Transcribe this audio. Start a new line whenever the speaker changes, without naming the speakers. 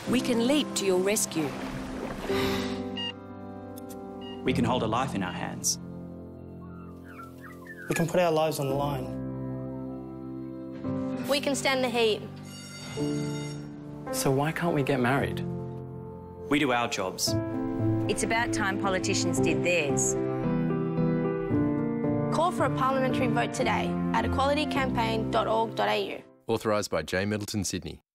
We can leap to your rescue.
We can hold a life in our hands.
We can put our lives on the line.
We can stand the heat.
So why can't we get married?
We do our jobs.
It's about time politicians did theirs.
Call for a parliamentary vote today at equalitycampaign.org.au.
Authorised by J Middleton, Sydney.